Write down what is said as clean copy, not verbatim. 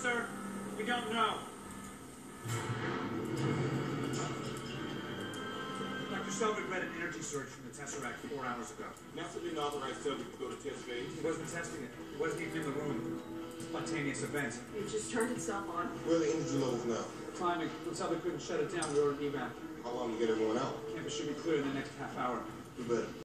sir. We don't know. Dr. Selvig read an energy surge from the Tesseract 4 hours ago. NASA didn't authorize Selvig to go to test phase. He wasn't testing it. He wasn't even in the room. Spontaneous event. It just turned itself on. Where are the energy levels now? Climbing. When Selvig couldn't shut it down, we ordered evac. How long to get everyone out? Campus should be clear in the next half hour. We better.